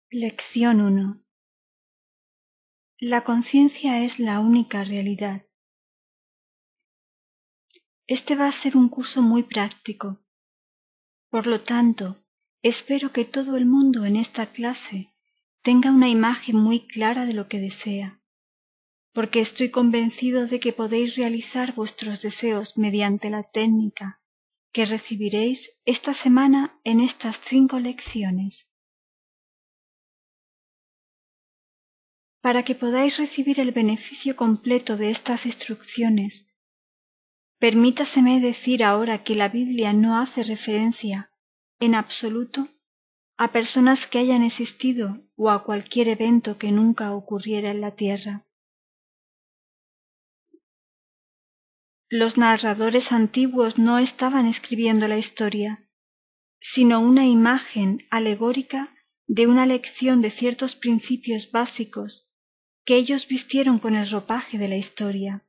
Lección 1. La conciencia es la única realidad. Este va a ser un curso muy práctico. Por lo tanto, espero que todo el mundo en esta clase tenga una imagen muy clara de lo que desea, porque estoy convencido de que podéis realizar vuestros deseos mediante la técnica que recibiréis esta semana en estas 5 lecciones. Para que podáis recibir el beneficio completo de estas instrucciones, permítaseme decir ahora que la Biblia no hace referencia, en absoluto, a personas que hayan existido o a cualquier evento que nunca ocurriera en la tierra. Los narradores antiguos no estaban escribiendo la historia, sino una imagen alegórica de una lección de ciertos principios básicos que ellos vistieron con el ropaje de la historia.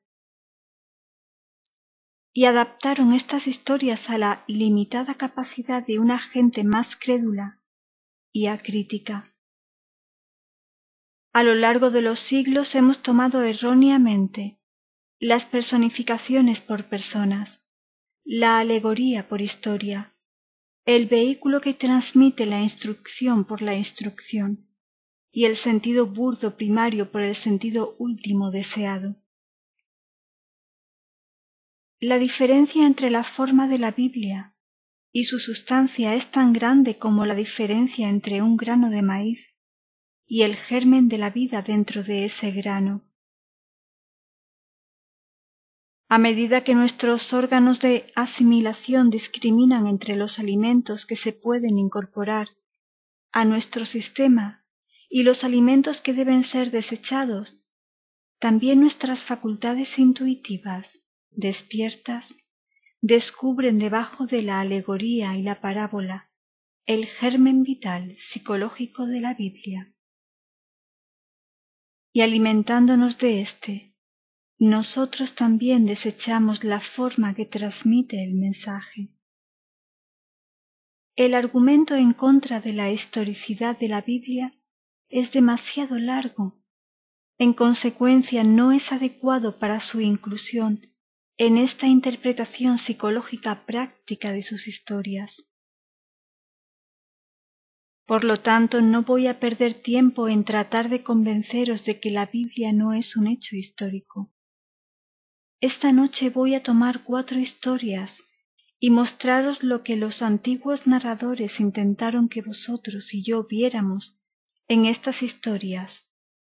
Y adaptaron estas historias a la limitada capacidad de una gente más crédula y acrítica. A lo largo de los siglos hemos tomado erróneamente las personificaciones por personas, la alegoría por historia, el vehículo que transmite la instrucción por la instrucción y el sentido burdo primario por el sentido último deseado. La diferencia entre la forma de la Biblia y su sustancia es tan grande como la diferencia entre un grano de maíz y el germen de la vida dentro de ese grano. A medida que nuestros órganos de asimilación discriminan entre los alimentos que se pueden incorporar a nuestro sistema y los alimentos que deben ser desechados, también nuestras facultades intuitivas, despiertas, descubren debajo de la alegoría y la parábola el germen vital psicológico de la Biblia. Y alimentándonos de éste, nosotros también desechamos la forma que transmite el mensaje. El argumento en contra de la historicidad de la Biblia es demasiado largo. En consecuencia, no es adecuado para su inclusión en esta interpretación psicológica práctica de sus historias. Por lo tanto, no voy a perder tiempo en tratar de convenceros de que la Biblia no es un hecho histórico. Esta noche voy a tomar 4 historias y mostraros lo que los antiguos narradores intentaron que vosotros y yo viéramos en estas historias.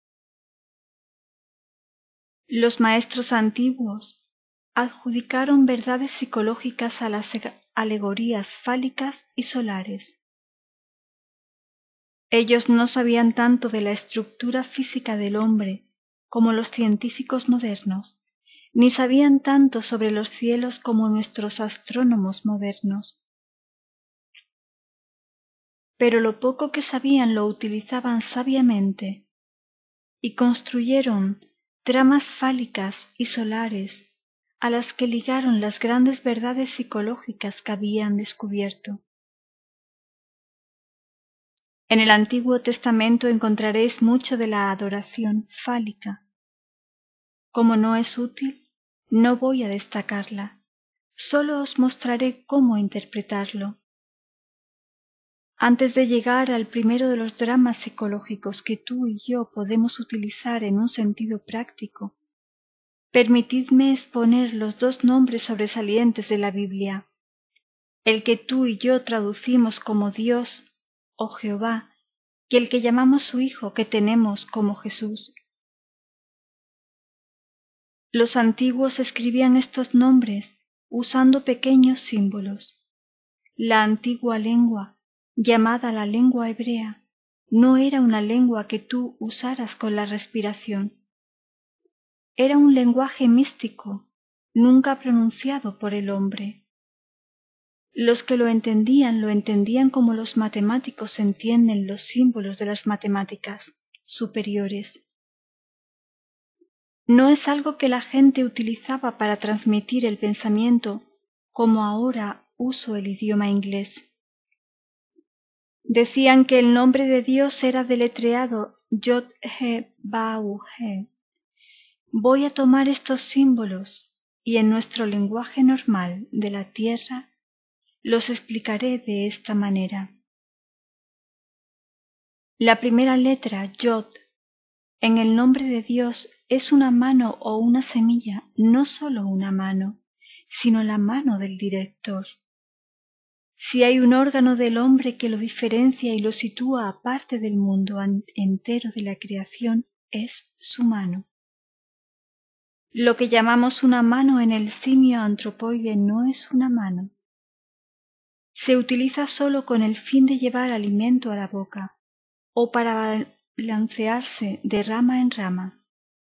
Los maestros antiguos adjudicaron verdades psicológicas a las alegorías fálicas y solares. Ellos no sabían tanto de la estructura física del hombre como los científicos modernos, ni sabían tanto sobre los cielos como nuestros astrónomos modernos. Pero lo poco que sabían lo utilizaban sabiamente y construyeron tramas fálicas y solares a las que ligaron las grandes verdades psicológicas que habían descubierto. En el Antiguo Testamento encontraréis mucho de la adoración fálica. Como no es útil, no voy a destacarla, solo os mostraré cómo interpretarlo. Antes de llegar al primero de los dramas psicológicos que tú y yo podemos utilizar en un sentido práctico, permitidme exponer los 2 nombres sobresalientes de la Biblia, el que tú y yo traducimos como Dios o Jehová y el que llamamos su Hijo que tenemos como Jesús. Los antiguos escribían estos nombres usando pequeños símbolos. La antigua lengua, llamada la lengua hebrea, no era una lengua que tú usaras con la respiración. Era un lenguaje místico, nunca pronunciado por el hombre. Los que lo entendían como los matemáticos entienden los símbolos de las matemáticas superiores. No es algo que la gente utilizaba para transmitir el pensamiento como ahora uso el idioma inglés. Decían que el nombre de Dios era deletreado Yod-He-Bau-He. Voy a tomar estos símbolos y en nuestro lenguaje normal de la tierra los explicaré de esta manera. La primera letra, Yod, en el nombre de Dios es una mano o una semilla, no solo una mano, sino la mano del director. Si hay un órgano del hombre que lo diferencia y lo sitúa aparte del mundo entero de la creación, es su mano. Lo que llamamos una mano en el simio antropoide no es una mano. Se utiliza solo con el fin de llevar alimento a la boca o para balancearse de rama en rama.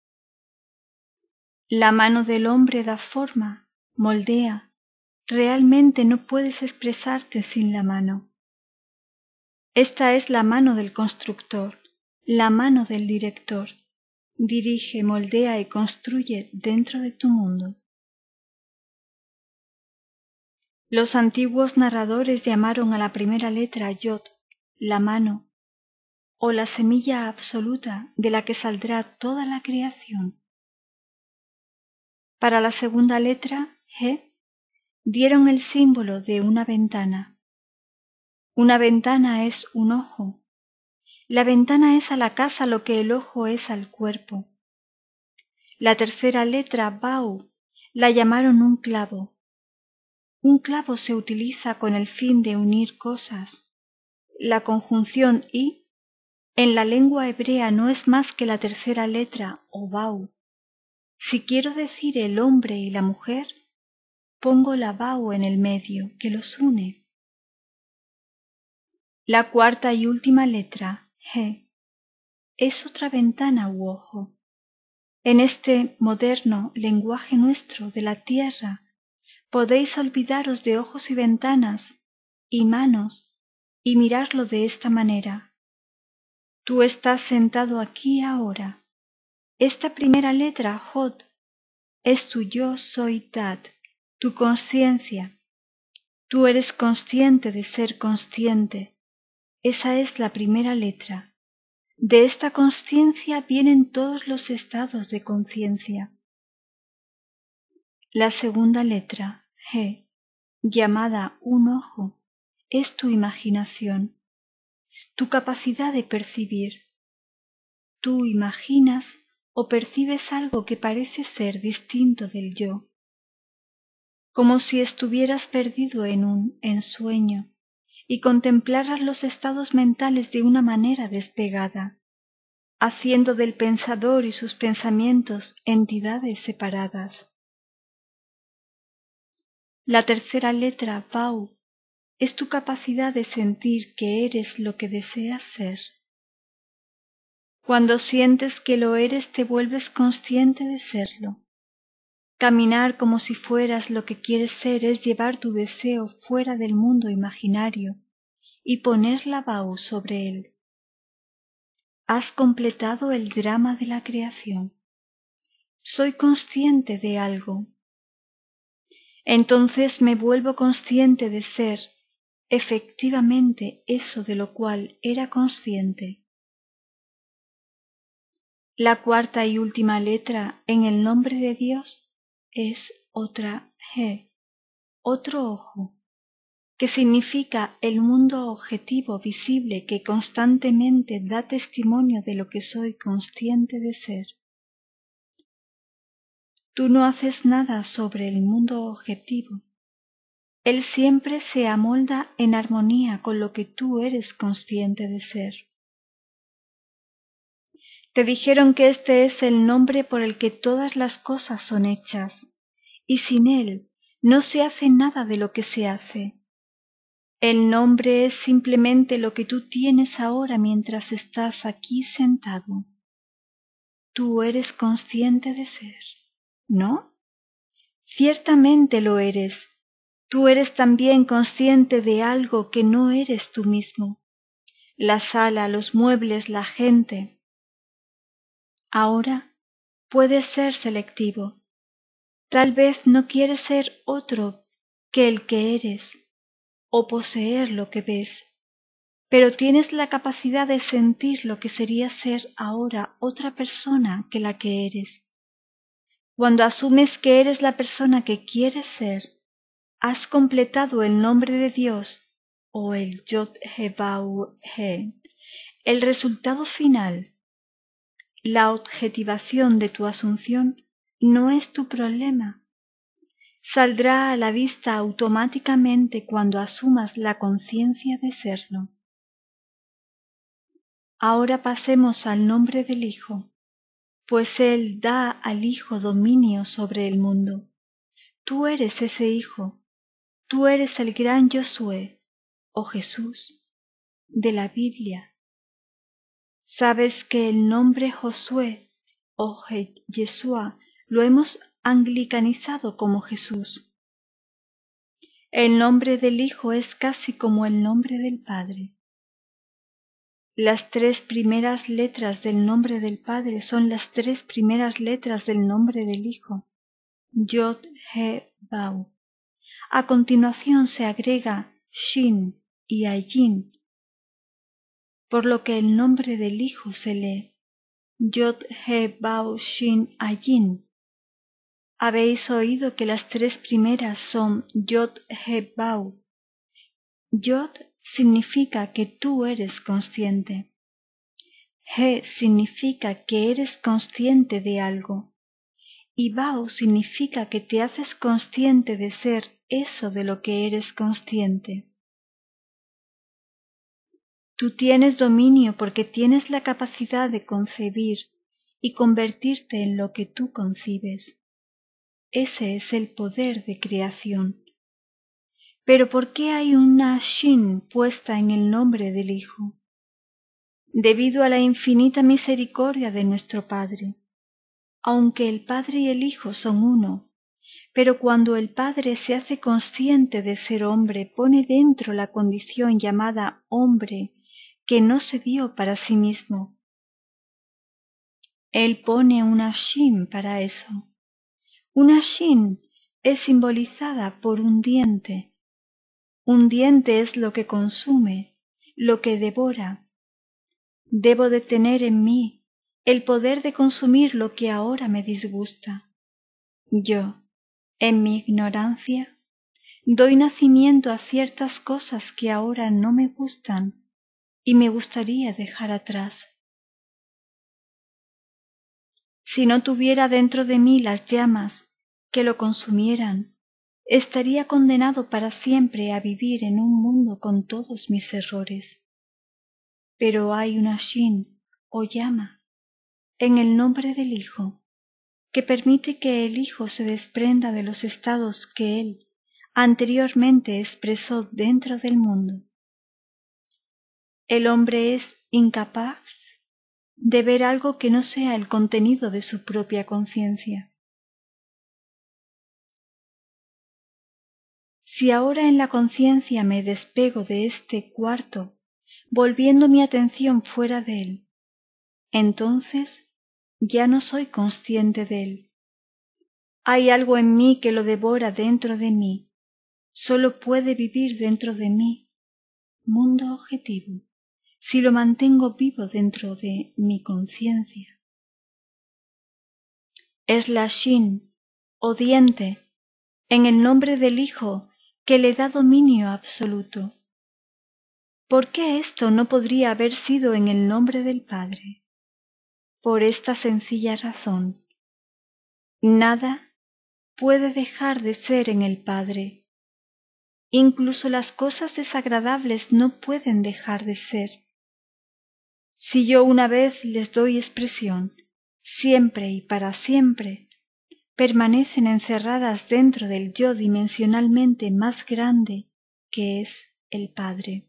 La mano del hombre da forma, moldea. Realmente no puedes expresarte sin la mano. Esta es la mano del constructor, la mano del director. Dirige, moldea y construye dentro de tu mundo. Los antiguos narradores llamaron a la primera letra Yod, la mano, o la semilla absoluta de la que saldrá toda la creación. Para la segunda letra, He, dieron el símbolo de una ventana. Una ventana es un ojo. La ventana es a la casa lo que el ojo es al cuerpo. La tercera letra, Bau, la llamaron un clavo. Un clavo se utiliza con el fin de unir cosas. La conjunción I en la lengua hebrea no es más que la tercera letra o Bau. Si quiero decir el hombre y la mujer, pongo la Bau en el medio, que los une. La cuarta y última letra, He, es otra ventana u ojo. En este moderno lenguaje nuestro de la tierra, podéis olvidaros de ojos y ventanas y manos y mirarlo de esta manera. Tú estás sentado aquí ahora. Esta primera letra, Jod, es tu yo soy Tat, tu conciencia. Tú eres consciente de ser consciente. Esa es la primera letra. De esta conciencia vienen todos los estados de conciencia. La segunda letra, He, llamada un ojo, es tu imaginación, tu capacidad de percibir. Tú imaginas o percibes algo que parece ser distinto del yo, como si estuvieras perdido en un ensueño y contemplaras los estados mentales de una manera despegada, haciendo del pensador y sus pensamientos entidades separadas. La tercera letra, Bau, es tu capacidad de sentir que eres lo que deseas ser. Cuando sientes que lo eres, te vuelves consciente de serlo. Caminar como si fueras lo que quieres ser es llevar tu deseo fuera del mundo imaginario y poner la Bau sobre él. Has completado el drama de la creación. Soy consciente de algo. Entonces me vuelvo consciente de ser efectivamente eso de lo cual era consciente. La cuarta y última letra en el nombre de Dios es otra He, otro ojo, que significa el mundo objetivo visible que constantemente da testimonio de lo que soy consciente de ser. Tú no haces nada sobre el mundo objetivo. Él siempre se amolda en armonía con lo que tú eres consciente de ser. Te dijeron que este es el nombre por el que todas las cosas son hechas, y sin él no se hace nada de lo que se hace. El nombre es simplemente lo que tú tienes ahora mientras estás aquí sentado. Tú eres consciente de ser, ¿no? Ciertamente lo eres. Tú eres también consciente de algo que no eres tú mismo. La sala, los muebles, la gente. Ahora puedes ser selectivo. Tal vez no quieres ser otro que el que eres o poseer lo que ves. pero tienes la capacidad de sentir lo que sería ser ahora otra persona que la que eres. Cuando asumes que eres la persona que quieres ser, has completado el nombre de Dios o el Yod-He-Vav-He. El resultado final, la objetivación de tu asunción, no es tu problema. Saldrá a la vista automáticamente cuando asumas la conciencia de serlo. Ahora pasemos al nombre del Hijo, pues Él da al Hijo dominio sobre el mundo. Tú eres ese Hijo, tú eres el gran Josué, o Jesús, de la Biblia. Sabes que el nombre Josué, o Yeshua, lo hemos anglicanizado como Jesús. El nombre del Hijo es casi como el nombre del Padre. Las 3 primeras letras del nombre del Padre son las 3 primeras letras del nombre del Hijo, Yod-He-Vav. A continuación se agrega Shin y Ayin, por lo que el nombre del Hijo se lee Yod-He-Vav Shin Ayin. Habéis oído que las 3 primeras son Yod-He-Vav. Yod significa que tú eres consciente. He significa que eres consciente de algo. Y Vav significa que te haces consciente de ser eso de lo que eres consciente. Tú tienes dominio porque tienes la capacidad de concebir y convertirte en lo que tú concibes. Ese es el poder de creación. Pero ¿por qué hay una Shin puesta en el nombre del Hijo? Debido a la infinita misericordia de nuestro Padre. Aunque el Padre y el Hijo son uno, pero cuando el Padre se hace consciente de ser hombre, pone dentro la condición llamada hombre que no se dio para sí mismo. Él pone una Shin para eso. Una Shin es simbolizada por un diente. Un diente es lo que consume, lo que devora. Debo de tener en mí el poder de consumir lo que ahora me disgusta. Yo, en mi ignorancia, doy nacimiento a ciertas cosas que ahora no me gustan y me gustaría dejar atrás. Si no tuviera dentro de mí las llamas que lo consumieran, estaría condenado para siempre a vivir en un mundo con todos mis errores. Pero hay una Shin, o llama, en el nombre del Hijo, que permite que el Hijo se desprenda de los estados que Él anteriormente expresó dentro del mundo. El hombre es incapaz de ver algo que no sea el contenido de su propia conciencia. Si ahora en la conciencia me despego de este cuarto, volviendo mi atención fuera de él, entonces ya no soy consciente de él. Hay algo en mí que lo devora dentro de mí, solo puede vivir dentro de mí, mundo objetivo, si lo mantengo vivo dentro de mi conciencia. Es la Shin, o diente, en el nombre del Hijo, que le da dominio absoluto. ¿Por qué esto no podría haber sido en el nombre del Padre? Por esta sencilla razón. Nada puede dejar de ser en el Padre. Incluso las cosas desagradables no pueden dejar de ser. Si yo una vez les doy expresión, siempre y para siempre, permanecen encerradas dentro del yo dimensionalmente más grande que es el Padre.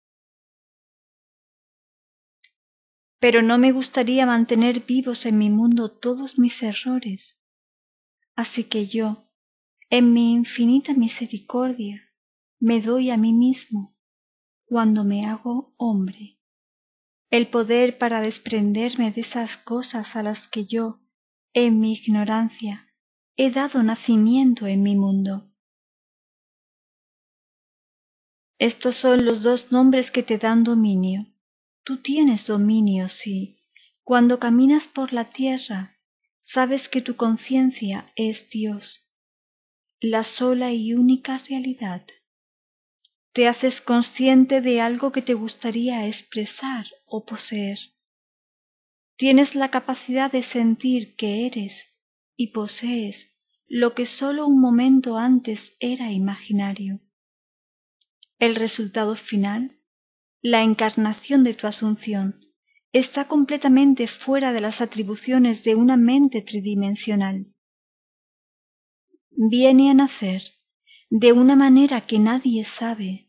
Pero no me gustaría mantener vivos en mi mundo todos mis errores. Así que yo, en mi infinita misericordia, me doy a mí mismo, cuando me hago hombre, el poder para desprenderme de esas cosas a las que yo, en mi ignorancia, he dado nacimiento en mi mundo. Estos son los dos nombres que te dan dominio. Tú tienes dominio, sí. Cuando caminas por la tierra, sabes que tu conciencia es Dios, la sola y única realidad. Te haces consciente de algo que te gustaría expresar o poseer. Tienes la capacidad de sentir que eres y posees lo que solo un momento antes era imaginario. El resultado final, la encarnación de tu asunción, está completamente fuera de las atribuciones de una mente tridimensional. Viene a nacer de una manera que nadie sabe.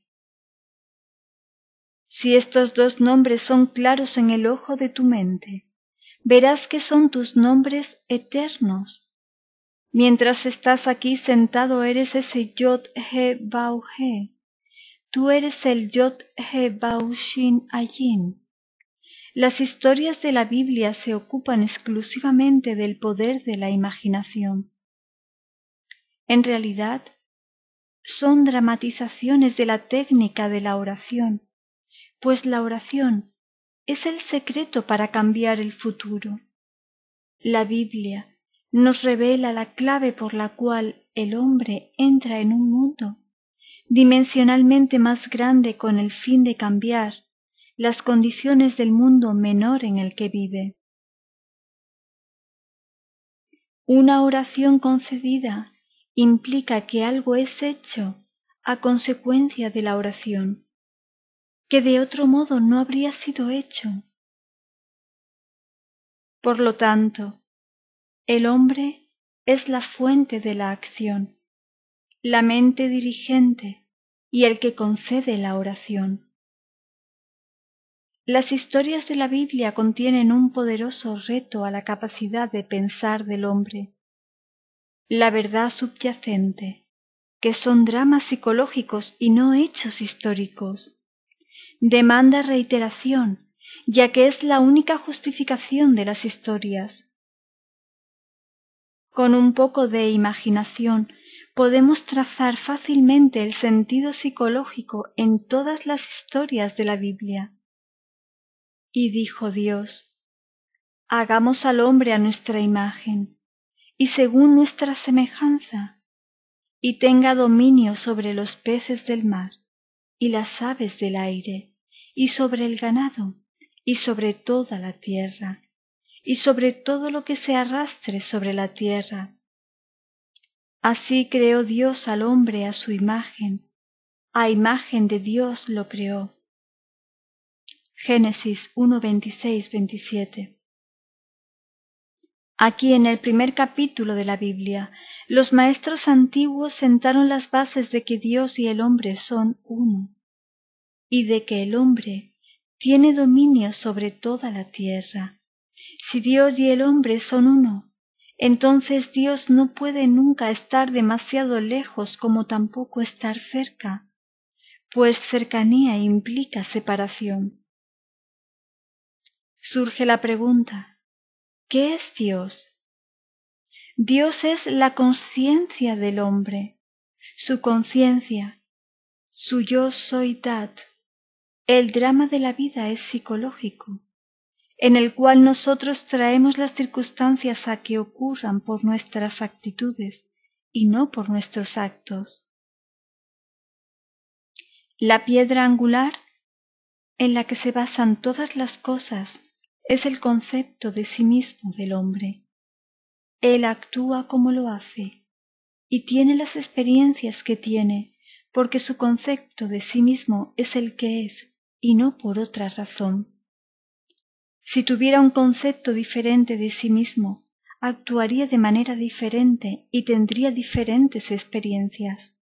Si estos dos nombres son claros en el ojo de tu mente, verás que son tus nombres eternos. Mientras estás aquí sentado eres ese Yod-He-Bau-He. Tú eres el Yod-He-Bau-Shin-Ayin. Las historias de la Biblia se ocupan exclusivamente del poder de la imaginación. En realidad, son dramatizaciones de la técnica de la oración, pues la oración es el secreto para cambiar el futuro. La Biblia nos revela la clave por la cual el hombre entra en un mundo dimensionalmente más grande con el fin de cambiar las condiciones del mundo menor en el que vive. Una oración concedida implica que algo es hecho a consecuencia de la oración, que de otro modo no habría sido hecho. Por lo tanto, el hombre es la fuente de la acción, la mente dirigente y el que concede la oración. Las historias de la Biblia contienen un poderoso reto a la capacidad de pensar del hombre. La verdad subyacente, que son dramas psicológicos y no hechos históricos, demanda reiteración, ya que es la única justificación de las historias. Con un poco de imaginación podemos trazar fácilmente el sentido psicológico en todas las historias de la Biblia. Y dijo Dios: hagamos al hombre a nuestra imagen, y según nuestra semejanza, y tenga dominio sobre los peces del mar, y las aves del aire, y sobre el ganado, y sobre toda la tierra, y sobre todo lo que se arrastre sobre la tierra. Así creó Dios al hombre a su imagen de Dios lo creó. Génesis 1, 26, 27. Aquí en el primer capítulo de la Biblia, los maestros antiguos sentaron las bases de que Dios y el hombre son uno, y de que el hombre tiene dominio sobre toda la tierra. Si Dios y el hombre son uno, entonces Dios no puede nunca estar demasiado lejos como tampoco estar cerca, pues cercanía implica separación. Surge la pregunta: ¿qué es Dios? Dios es la conciencia del hombre, su conciencia, su yo soy dat. El drama de la vida es psicológico, en el cual nosotros traemos las circunstancias a que ocurran por nuestras actitudes y no por nuestros actos. La piedra angular en la que se basan todas las cosas es el concepto de sí mismo del hombre. Él actúa como lo hace y tiene las experiencias que tiene porque su concepto de sí mismo es el que es y no por otra razón. Si tuviera un concepto diferente de sí mismo, actuaría de manera diferente y tendría diferentes experiencias.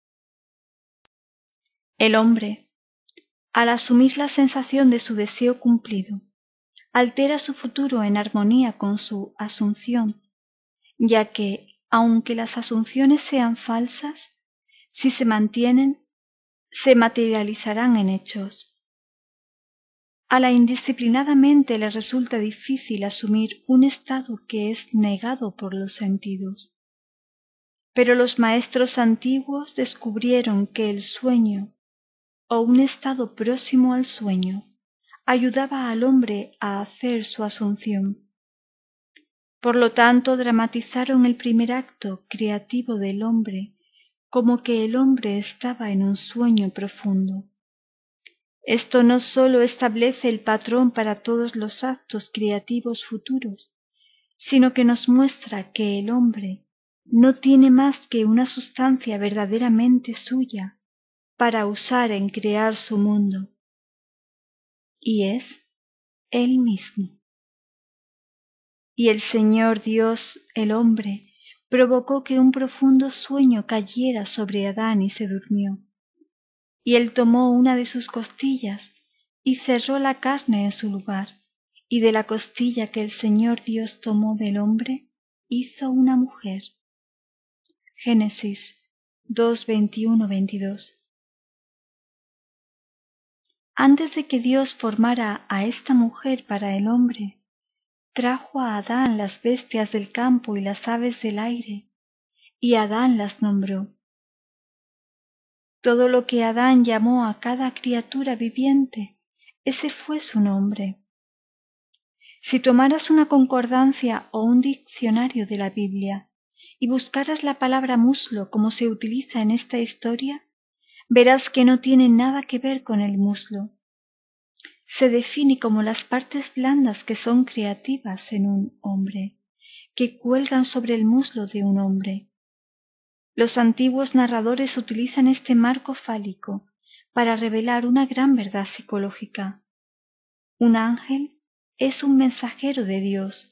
El hombre, al asumir la sensación de su deseo cumplido, altera su futuro en armonía con su asunción, ya que, aunque las asunciones sean falsas, si se mantienen, se materializarán en hechos. A la indisciplinada mente le resulta difícil asumir un estado que es negado por los sentidos. Pero los maestros antiguos descubrieron que el sueño o un estado próximo al sueño ayudaba al hombre a hacer su asunción. Por lo tanto, dramatizaron el primer acto creativo del hombre como que el hombre estaba en un sueño profundo. Esto no sólo establece el patrón para todos los actos creativos futuros, sino que nos muestra que el hombre no tiene más que una sustancia verdaderamente suya para usar en crear su mundo, y es él mismo. Y el Señor Dios, el hombre, provocó que un profundo sueño cayera sobre Adán y se durmió. Y él tomó una de sus costillas y cerró la carne en su lugar, y de la costilla que el Señor Dios tomó del hombre, hizo una mujer. Génesis 2:21-22. Antes de que Dios formara a esta mujer para el hombre, trajo a Adán las bestias del campo y las aves del aire, y Adán las nombró. Todo lo que Adán llamó a cada criatura viviente, ese fue su nombre. Si tomaras una concordancia o un diccionario de la Biblia y buscaras la palabra muslo como se utiliza en esta historia, verás que no tiene nada que ver con el muslo. Se define como las partes blandas que son creativas en un hombre, que cuelgan sobre el muslo de un hombre. Los antiguos narradores utilizan este marco fálico para revelar una gran verdad psicológica. Un ángel es un mensajero de Dios.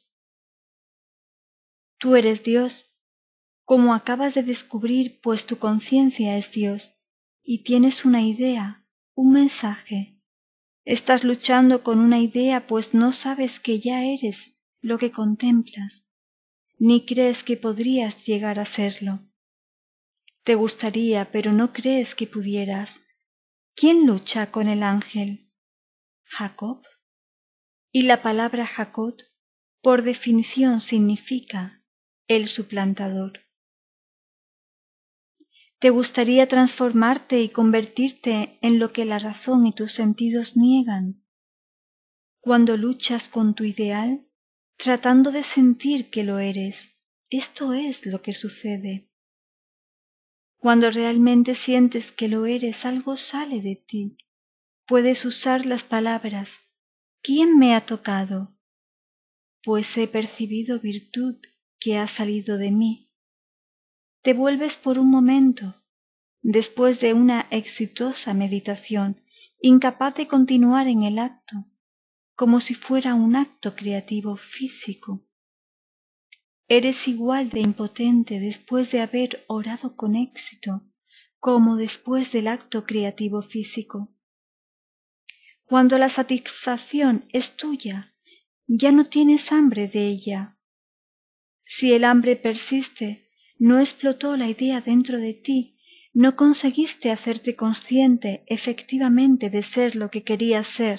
Tú eres Dios, como acabas de descubrir, pues tu conciencia es Dios, y tienes una idea, un mensaje. Estás luchando con una idea, pues no sabes que ya eres lo que contemplas, ni crees que podrías llegar a serlo. Te gustaría, pero no crees que pudieras. ¿Quién lucha con el ángel? ¿Jacob? Y la palabra Jacob, por definición, significa el suplantador. ¿Te gustaría transformarte y convertirte en lo que la razón y tus sentidos niegan? Cuando luchas con tu ideal, tratando de sentir que lo eres, esto es lo que sucede. Cuando realmente sientes que lo eres, algo sale de ti. Puedes usar las palabras ¿quién me ha tocado? Pues he percibido virtud que ha salido de mí. Te vuelves por un momento, después de una exitosa meditación, incapaz de continuar en el acto, como si fuera un acto creativo físico. Eres igual de impotente después de haber orado con éxito, como después del acto creativo físico. Cuando la satisfacción es tuya, ya no tienes hambre de ella. Si el hambre persiste, no explotó la idea dentro de ti, no conseguiste hacerte consciente efectivamente de ser lo que querías ser.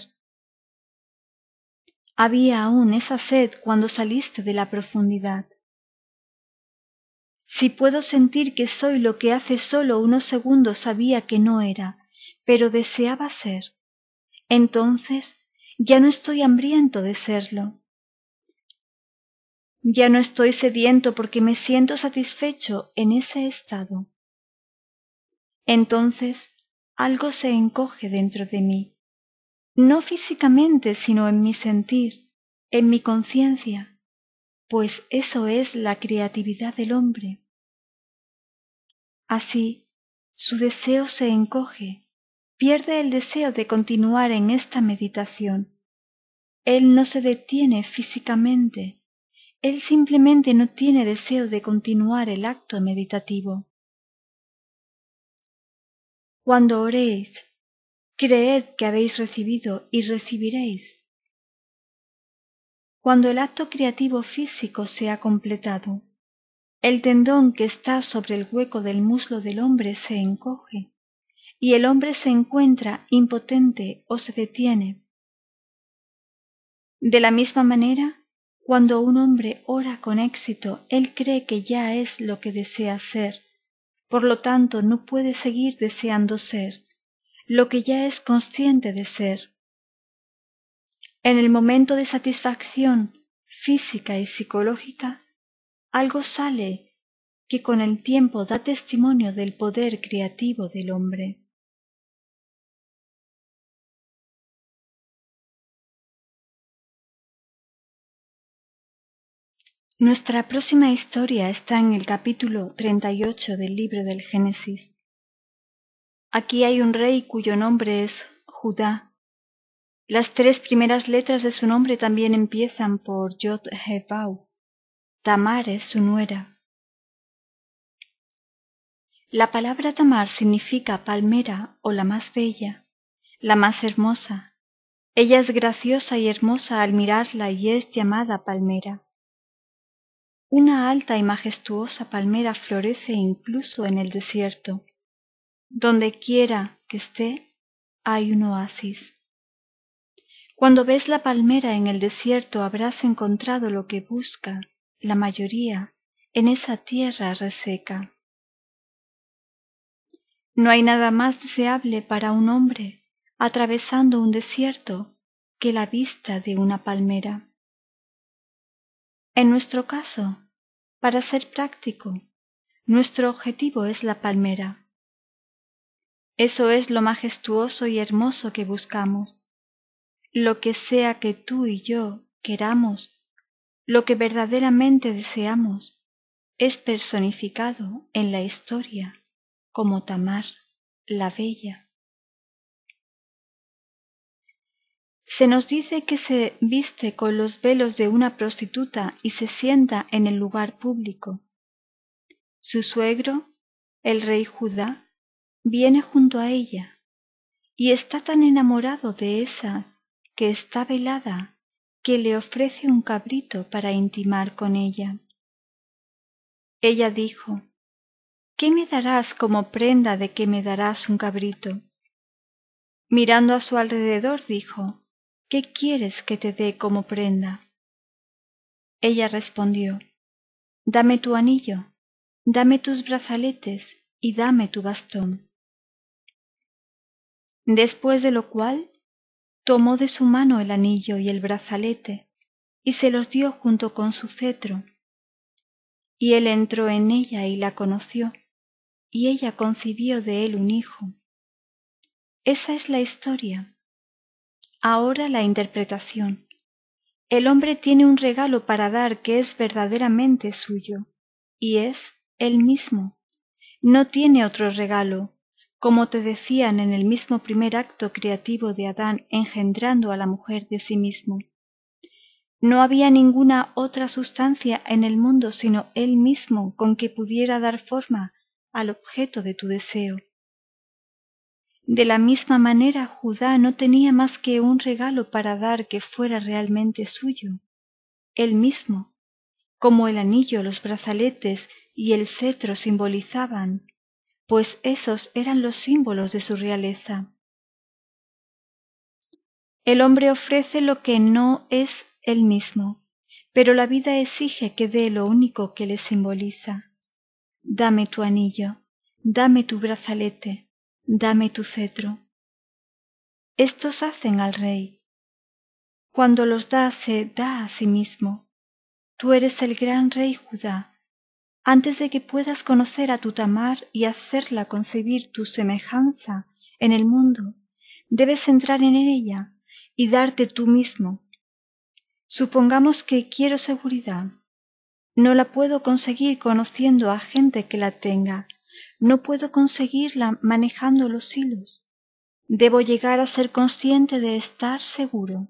Había aún esa sed cuando saliste de la profundidad. Si puedo sentir que soy lo que hace solo unos segundos sabía que no era, pero deseaba ser, entonces ya no estoy hambriento de serlo. Ya no estoy sediento porque me siento satisfecho en ese estado. Entonces algo se encoge dentro de mí, no físicamente sino en mi sentir, en mi conciencia, pues eso es la creatividad del hombre. Así, su deseo se encoge, pierde el deseo de continuar en esta meditación. Él no se detiene físicamente, él simplemente no tiene deseo de continuar el acto meditativo. Cuando oréis, creed que habéis recibido y recibiréis. Cuando el acto creativo físico se ha completado, el tendón que está sobre el hueco del muslo del hombre se encoge, y el hombre se encuentra impotente o se detiene. De la misma manera, cuando un hombre ora con éxito, él cree que ya es lo que desea ser, por lo tanto no puede seguir deseando ser, lo que ya es consciente de ser. En el momento de satisfacción física y psicológica, algo sale que con el tiempo da testimonio del poder creativo del hombre. Nuestra próxima historia está en el capítulo 38 del libro del Génesis. Aquí hay un rey cuyo nombre es Judá. Las 3 primeras letras de su nombre también empiezan por Yod-He-Vav. Tamar es su nuera. La palabra Tamar significa palmera o la más bella, la más hermosa. Ella es graciosa y hermosa al mirarla y es llamada palmera. Una alta y majestuosa palmera florece incluso en el desierto. Donde quiera que esté, hay un oasis. Cuando ves la palmera en el desierto habrás encontrado lo que busca la mayoría en esa tierra reseca. No hay nada más deseable para un hombre atravesando un desierto que la vista de una palmera. En nuestro caso, para ser práctico, nuestro objetivo es la palmera. Eso es lo majestuoso y hermoso que buscamos. Lo que sea que tú y yo queramos, lo que verdaderamente deseamos, es personificado en la historia como Tamar, la bella. Se nos dice que se viste con los velos de una prostituta y se sienta en el lugar público. Su suegro, el rey Judá, viene junto a ella y está tan enamorado de esa que está velada que le ofrece un cabrito para intimar con ella. Ella dijo: ¿Qué me darás como prenda de que me darás un cabrito? Mirando a su alrededor dijo: ¿Qué quieres que te dé como prenda? Ella respondió: Dame tu anillo, dame tus brazaletes y dame tu bastón. Después de lo cual, tomó de su mano el anillo y el brazalete y se los dio junto con su cetro. Y él entró en ella y la conoció, y ella concibió de él un hijo. Esa es la historia. Ahora la interpretación. El hombre tiene un regalo para dar que es verdaderamente suyo, y es él mismo. No tiene otro regalo, como te decían en el mismo primer acto creativo de Adán engendrando a la mujer de sí mismo. No había ninguna otra sustancia en el mundo sino él mismo con que pudiera dar forma al objeto de tu deseo. De la misma manera, Judá no tenía más que un regalo para dar que fuera realmente suyo, él mismo, como el anillo, los brazaletes y el cetro simbolizaban, pues esos eran los símbolos de su realeza. El hombre ofrece lo que no es él mismo, pero la vida exige que dé lo único que le simboliza. Dame tu anillo, dame tu brazalete, dame tu cetro. Estos hacen al rey. Cuando los da, se da a sí mismo. Tú eres el gran rey Judá. Antes de que puedas conocer a tu Tamar y hacerla concebir tu semejanza en el mundo, debes entrar en ella y darte tú mismo. Supongamos que quiero seguridad. No la puedo conseguir conociendo a gente que la tenga. No puedo conseguirla manejando los hilos. Debo llegar a ser consciente de estar seguro.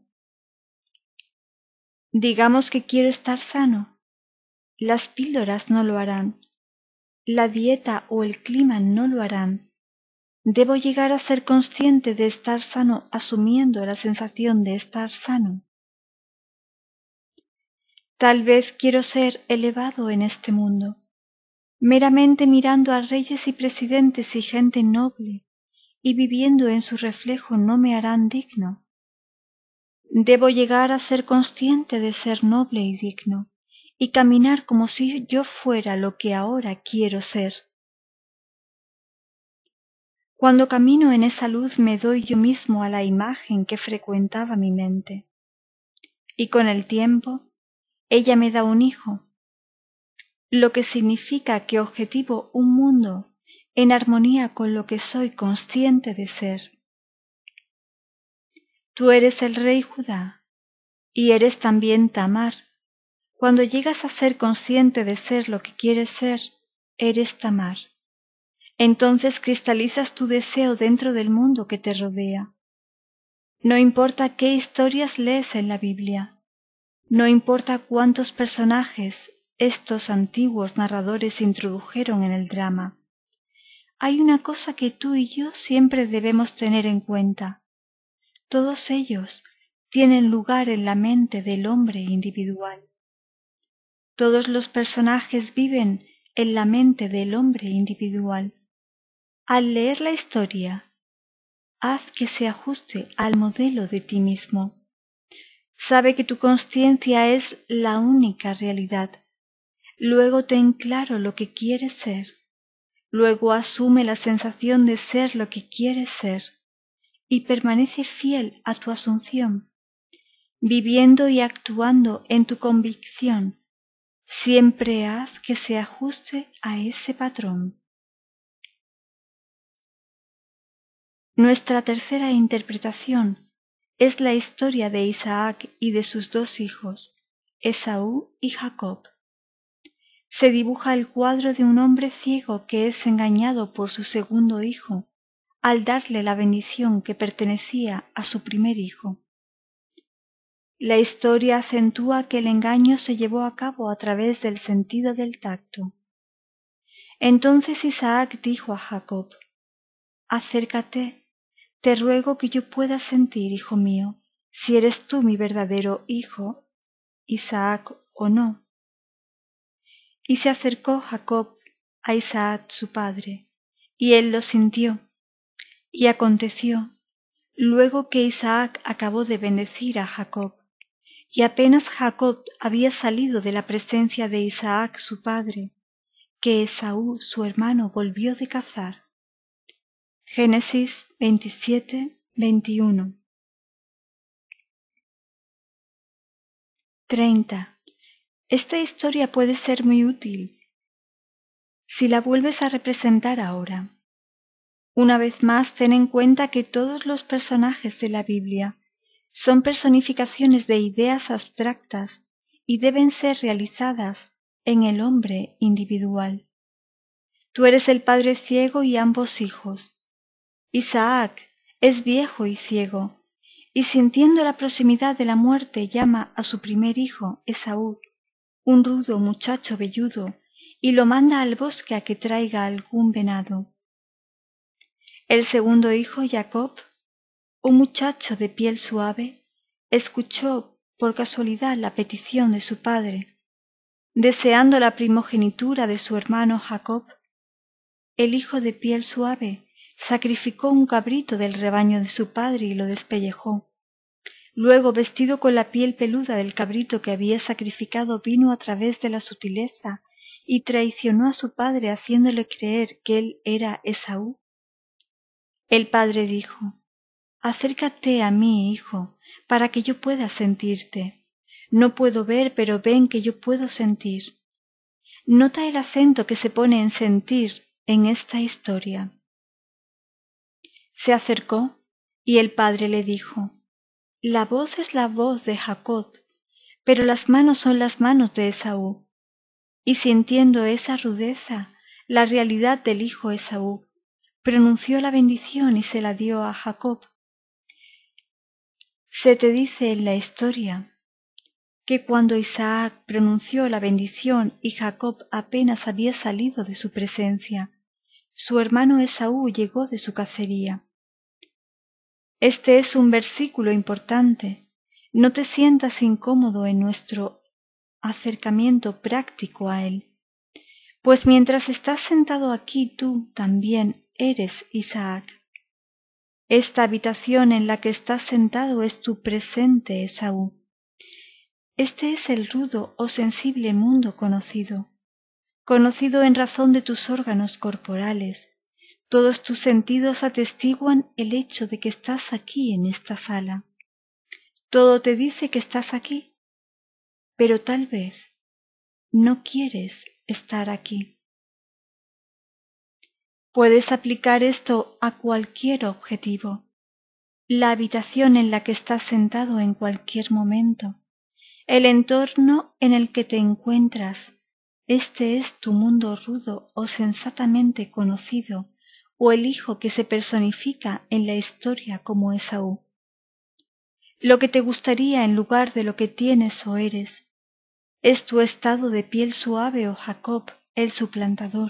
Digamos que quiero estar sano. Las píldoras no lo harán. La dieta o el clima no lo harán. Debo llegar a ser consciente de estar sano asumiendo la sensación de estar sano. Tal vez quiero ser elevado en este mundo. Meramente mirando a reyes y presidentes y gente noble, y viviendo en su reflejo no me harán digno. Debo llegar a ser consciente de ser noble y digno, y caminar como si yo fuera lo que ahora quiero ser. Cuando camino en esa luz me doy yo mismo a la imagen que frecuentaba mi mente. Y con el tiempo, ella me da un hijo, lo que significa que objetivo un mundo en armonía con lo que soy consciente de ser. Tú eres el rey Judá y eres también Tamar. Cuando llegas a ser consciente de ser lo que quieres ser, eres Tamar. Entonces cristalizas tu deseo dentro del mundo que te rodea. No importa qué historias lees en la Biblia, no importa cuántos personajes estos antiguos narradores introdujeron en el drama. Hay una cosa que tú y yo siempre debemos tener en cuenta. Todos ellos tienen lugar en la mente del hombre individual. Todos los personajes viven en la mente del hombre individual. Al leer la historia, haz que se ajuste al modelo de ti mismo. Sabe que tu conciencia es la única realidad. Luego ten claro lo que quieres ser. Luego asume la sensación de ser lo que quieres ser y permanece fiel a tu asunción, viviendo y actuando en tu convicción. Siempre haz que se ajuste a ese patrón. Nuestra tercera interpretación es la historia de Isaac y de sus dos hijos, Esaú y Jacob. Se dibuja el cuadro de un hombre ciego que es engañado por su segundo hijo al darle la bendición que pertenecía a su primer hijo. La historia acentúa que el engaño se llevó a cabo a través del sentido del tacto. Entonces Isaac dijo a Jacob: «Acércate, te ruego que yo pueda sentir, hijo mío, si eres tú mi verdadero hijo, Isaac o no». Y se acercó Jacob a Isaac su padre, y él lo sintió. Y aconteció, luego que Isaac acabó de bendecir a Jacob, y apenas Jacob había salido de la presencia de Isaac su padre, que Esaú su hermano volvió de cazar. Génesis 27, 21. 30. Esta historia puede ser muy útil si la vuelves a representar ahora. Una vez más, ten en cuenta que todos los personajes de la Biblia son personificaciones de ideas abstractas y deben ser realizadas en el hombre individual. Tú eres el padre ciego y ambos hijos. Isaac es viejo y ciego, y sintiendo la proximidad de la muerte llama a su primer hijo, Esaú, un rudo muchacho velludo, y lo manda al bosque a que traiga algún venado. El segundo hijo, Jacob, un muchacho de piel suave, escuchó por casualidad la petición de su padre. Deseando la primogenitura de su hermano Jacob, el hijo de piel suave sacrificó un cabrito del rebaño de su padre y lo despellejó. Luego, vestido con la piel peluda del cabrito que había sacrificado, vino a través de la sutileza y traicionó a su padre haciéndole creer que él era Esaú. El padre dijo: «Acércate a mí, hijo, para que yo pueda sentirte. No puedo ver, pero ven que yo puedo sentir». Nota el acento que se pone en sentir en esta historia. Se acercó y el padre le dijo: «La voz es la voz de Jacob, pero las manos son las manos de Esaú». Y sintiendo esa rudeza, la realidad del hijo Esaú, pronunció la bendición y se la dio a Jacob. Se te dice en la historia que cuando Isaac pronunció la bendición y Jacob apenas había salido de su presencia, su hermano Esaú llegó de su cacería. Este es un versículo importante. No te sientas incómodo en nuestro acercamiento práctico a él, pues mientras estás sentado aquí tú también eres Isaac. Esta habitación en la que estás sentado es tu presente Esaú. Este es el rudo o sensible mundo conocido en razón de tus órganos corporales, Todos tus sentidos atestiguan el hecho de que estás aquí en esta sala. Todo te dice que estás aquí, pero tal vez no quieres estar aquí. Puedes aplicar esto a cualquier objetivo, la habitación en la que estás sentado en cualquier momento, el entorno en el que te encuentras. Este es tu mundo rudo o sensatamente conocido, o el hijo que se personifica en la historia como Esaú. Lo que te gustaría en lugar de lo que tienes o eres. Es tu estado de piel suave o Jacob, el suplantador.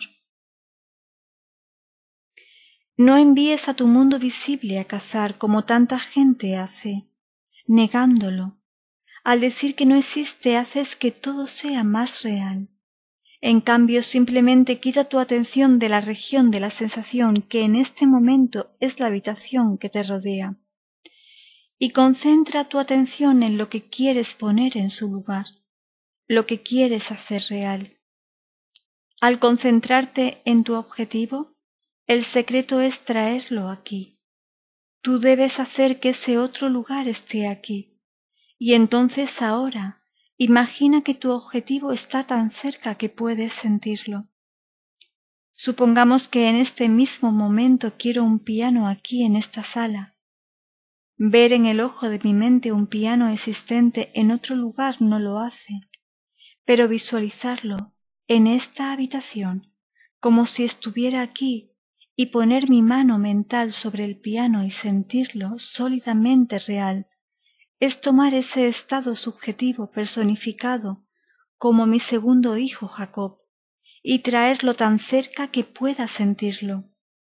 No envíes a tu mundo visible a cazar como tanta gente hace, negándolo. Al decir que no existe haces que todo sea más real. En cambio, simplemente quita tu atención de la región de la sensación que en este momento es la habitación que te rodea, y concentra tu atención en lo que quieres poner en su lugar, lo que quieres hacer real. Al concentrarte en tu objetivo, el secreto es traerlo aquí. Tú debes hacer que ese otro lugar esté aquí. Y entonces ahora, imagina que tu objetivo está tan cerca que puedes sentirlo. Supongamos que en este mismo momento quiero un piano aquí en esta sala. Ver en el ojo de mi mente un piano existente en otro lugar no lo hace, pero visualizarlo en esta habitación, como si estuviera aquí, y poner mi mano mental sobre el piano y sentirlo sólidamente real, es tomar ese estado subjetivo personificado como mi segundo hijo Jacob, y traerlo tan cerca que pueda sentirlo.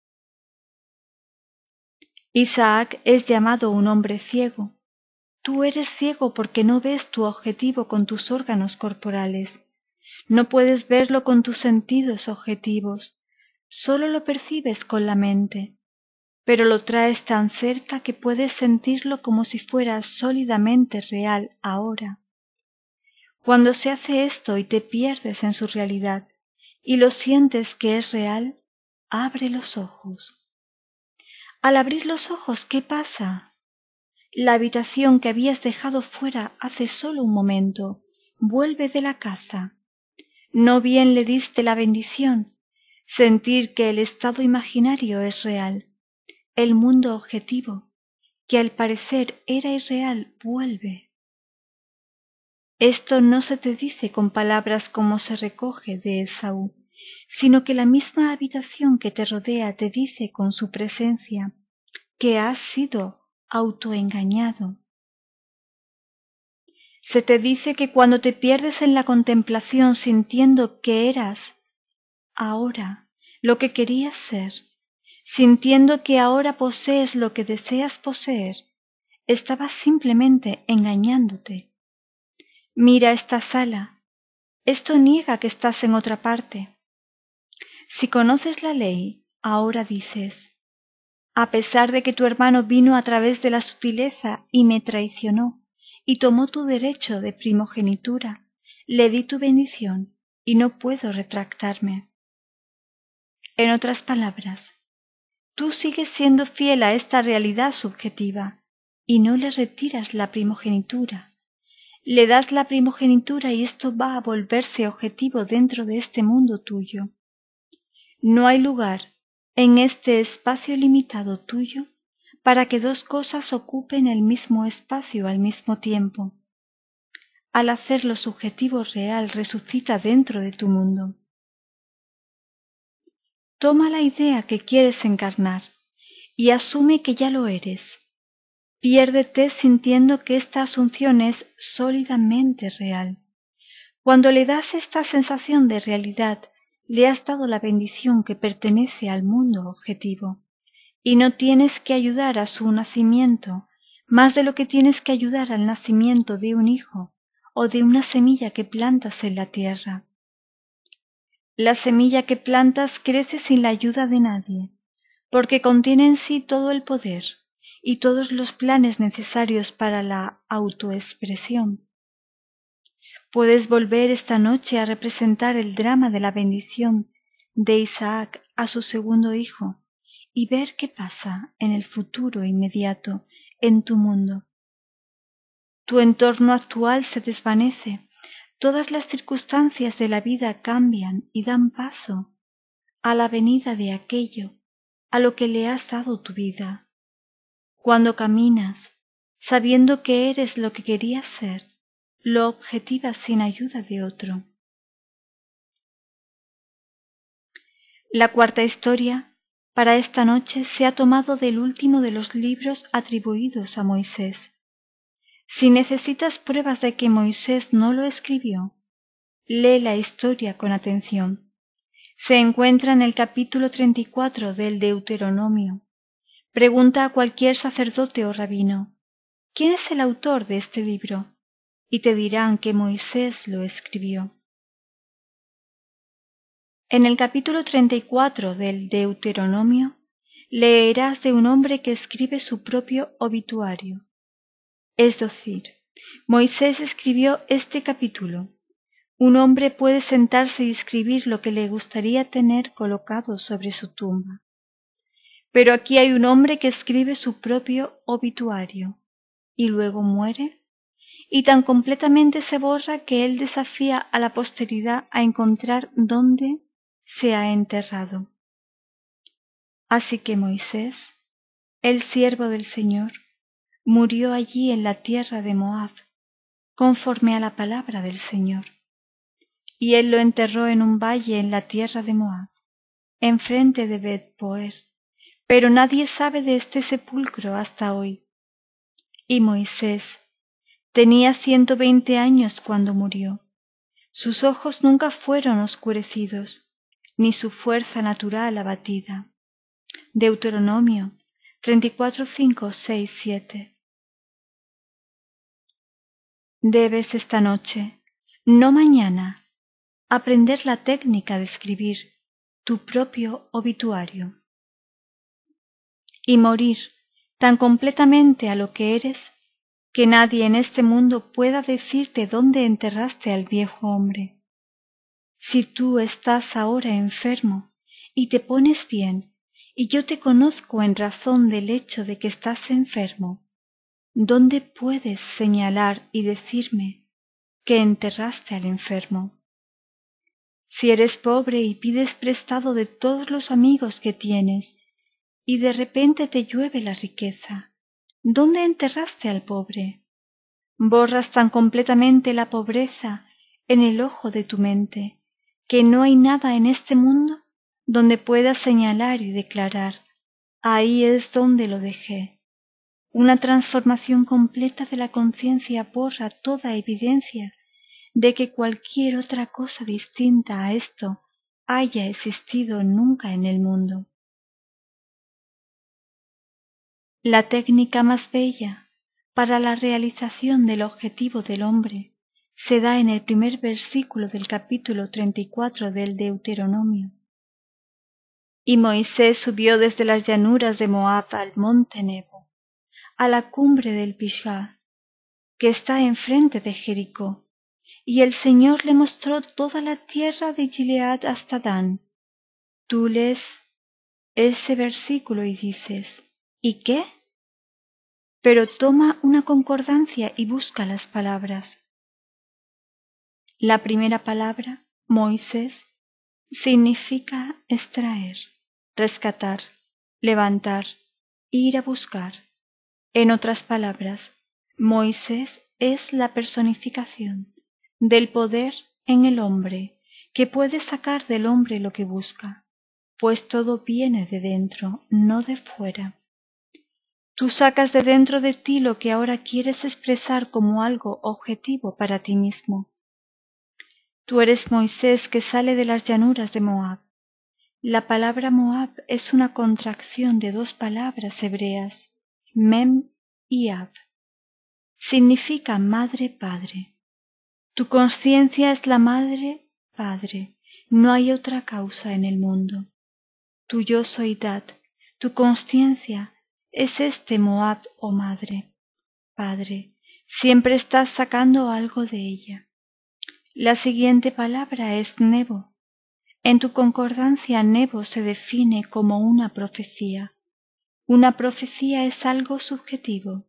Isaac es llamado un hombre ciego. Tú eres ciego porque no ves tu objetivo con tus órganos corporales. No puedes verlo con tus sentidos objetivos, solo lo percibes con la mente, pero lo traes tan cerca que puedes sentirlo como si fuera sólidamente real ahora. Cuando se hace esto y te pierdes en su realidad y lo sientes que es real, abre los ojos. Al abrir los ojos, ¿qué pasa? La habitación que habías dejado fuera hace solo un momento vuelve de la caza. No bien le diste la bendición, sentir que el estado imaginario es real, el mundo objetivo, que al parecer era irreal, vuelve. Esto no se te dice con palabras como se recoge de Esaú, sino que la misma habitación que te rodea te dice con su presencia que has sido autoengañado. Se te dice que cuando te pierdes en la contemplación sintiendo que eras ahora lo que querías ser, sintiendo que ahora posees lo que deseas poseer, estabas simplemente engañándote. Mira esta sala. Esto niega que estás en otra parte. Si conoces la ley, ahora dices, a pesar de que tu hermano vino a través de la sutileza y me traicionó, y tomó tu derecho de primogenitura, le di tu bendición y no puedo retractarme. En otras palabras, tú sigues siendo fiel a esta realidad subjetiva y no le retiras la primogenitura. Le das la primogenitura y esto va a volverse objetivo dentro de este mundo tuyo. No hay lugar en este espacio limitado tuyo para que dos cosas ocupen el mismo espacio al mismo tiempo. Al hacerlo subjetivo real resucita dentro de tu mundo. Toma la idea que quieres encarnar y asume que ya lo eres. Piérdete sintiendo que esta asunción es sólidamente real. Cuando le das esta sensación de realidad, le has dado la bendición que pertenece al mundo objetivo, y no tienes que ayudar a su nacimiento más de lo que tienes que ayudar al nacimiento de un hijo o de una semilla que plantas en la tierra. La semilla que plantas crece sin la ayuda de nadie, porque contiene en sí todo el poder y todos los planes necesarios para la autoexpresión. Puedes volver esta noche a representar el drama de la bendición de Isaac a su segundo hijo y ver qué pasa en el futuro inmediato en tu mundo. Tu entorno actual se desvanece, todas las circunstancias de la vida cambian y dan paso a la venida de aquello a lo que le has dado tu vida. Cuando caminas, sabiendo que eres lo que querías ser, lo objetivas sin ayuda de otro. La cuarta historia para esta noche se ha tomado del último de los libros atribuidos a Moisés. Si necesitas pruebas de que Moisés no lo escribió, lee la historia con atención. Se encuentra en el capítulo 34 del Deuteronomio. Pregunta a cualquier sacerdote o rabino, ¿quién es el autor de este libro? Y te dirán que Moisés lo escribió. En el capítulo 34 del Deuteronomio leerás de un hombre que escribe su propio obituario. Es decir, Moisés escribió este capítulo. Un hombre puede sentarse y escribir lo que le gustaría tener colocado sobre su tumba. Pero aquí hay un hombre que escribe su propio obituario y luego muere, y tan completamente se borra que él desafía a la posteridad a encontrar dónde se ha enterrado. Así que Moisés, el siervo del Señor, murió allí en la tierra de Moab, conforme a la palabra del Señor. Y él lo enterró en un valle en la tierra de Moab, enfrente de Bet-Poer, pero nadie sabe de este sepulcro hasta hoy. Y Moisés tenía 120 años cuando murió. Sus ojos nunca fueron oscurecidos, ni su fuerza natural abatida. Deuteronomio 34, 5, 6, 7. Debes esta noche, no mañana, aprender la técnica de escribir tu propio obituario y morir tan completamente a lo que eres que nadie en este mundo pueda decirte dónde enterraste al viejo hombre. Si tú estás ahora enfermo y te pones bien, y yo te conozco en razón del hecho de que estás enfermo, ¿dónde puedes señalar y decirme que enterraste al enfermo? Si eres pobre y pides prestado de todos los amigos que tienes, y de repente te llueve la riqueza, ¿dónde enterraste al pobre? Borras tan completamente la pobreza en el ojo de tu mente, que no hay nada en este mundo donde puedas señalar y declarar, ahí es donde lo dejé. Una transformación completa de la conciencia borra toda evidencia de que cualquier otra cosa distinta a esto haya existido nunca en el mundo. La técnica más bella para la realización del objetivo del hombre se da en el primer versículo del capítulo 34 del Deuteronomio. Y Moisés subió desde las llanuras de Moab al monte Nebo, a la cumbre del Pisgah, que está enfrente de Jericó, y el Señor le mostró toda la tierra de Gilead hasta Dan. Tú lees ese versículo y dices, ¿y qué? Pero toma una concordancia y busca las palabras. La primera palabra, Moisés, significa extraer, rescatar, levantar, ir a buscar. En otras palabras, Moisés es la personificación del poder en el hombre, que puede sacar del hombre lo que busca, pues todo viene de dentro, no de fuera. Tú sacas de dentro de ti lo que ahora quieres expresar como algo objetivo para ti mismo. Tú eres Moisés que sale de las llanuras de Moab. La palabra Moab es una contracción de dos palabras hebreas, Mem y Ab. Significa madre-padre. Tu conciencia es la madre-padre. No hay otra causa en el mundo. Tu yo soy Dat. Tu conciencia es este Moab o madre, padre. Siempre estás sacando algo de ella. La siguiente palabra es Nebo. En tu concordancia Nebo se define como una profecía. Una profecía es algo subjetivo.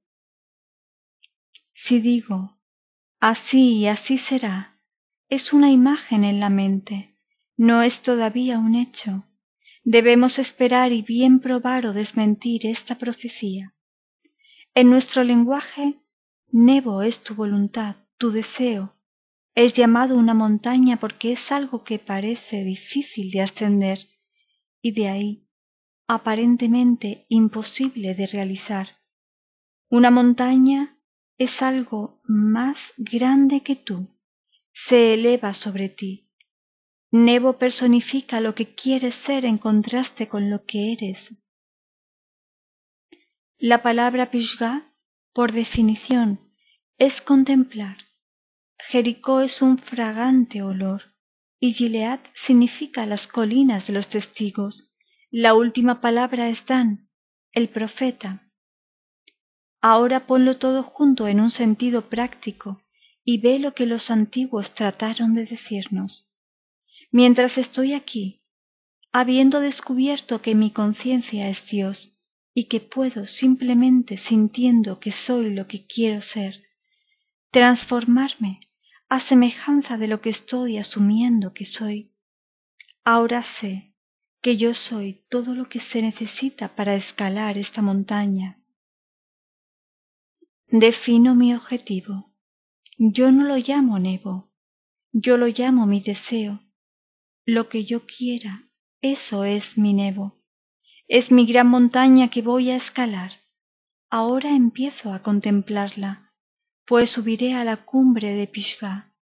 Si digo, así y así será, es una imagen en la mente, no es todavía un hecho. Debemos esperar y bien probar o desmentir esta profecía. En nuestro lenguaje, Nebo es tu voluntad, tu deseo. Es llamado una montaña porque es algo que parece difícil de ascender y de ahí aparentemente imposible de realizar. Una montaña es algo más grande que tú, se eleva sobre ti. Nebo personifica lo que quieres ser en contraste con lo que eres. La palabra Pishga, por definición, es contemplar. Jericó es un fragante olor, y Gilead significa las colinas de los testigos. La última palabra es Dan, el profeta. Ahora ponlo todo junto en un sentido práctico y ve lo que los antiguos trataron de decirnos. Mientras estoy aquí, habiendo descubierto que mi conciencia es Dios y que puedo simplemente sintiendo que soy lo que quiero ser, transformarme a semejanza de lo que estoy asumiendo que soy. Ahora sé que yo soy todo lo que se necesita para escalar esta montaña. Defino mi objetivo. Yo no lo llamo Nebo, yo lo llamo mi deseo. Lo que yo quiera, eso es mi Nebo. Es mi gran montaña que voy a escalar. Ahora empiezo a contemplarla, pues subiré a la cumbre de Pishga.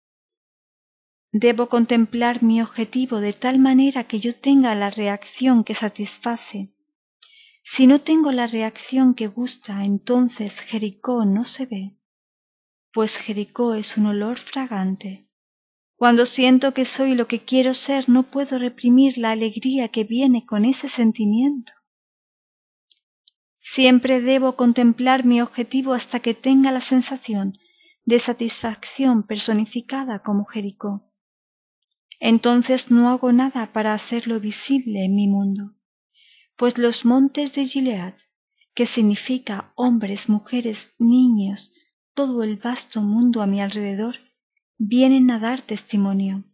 Debo contemplar mi objetivo de tal manera que yo tenga la reacción que satisface. Si no tengo la reacción que gusta, entonces Jericó no se ve, pues Jericó es un olor fragante. Cuando siento que soy lo que quiero ser, no puedo reprimir la alegría que viene con ese sentimiento. Siempre debo contemplar mi objetivo hasta que tenga la sensación de satisfacción personificada como Jericó. Entonces no hago nada para hacerlo visible en mi mundo, pues los montes de Gilead, que significa hombres, mujeres, niños, todo el vasto mundo a mi alrededor, vienen a dar testimonio.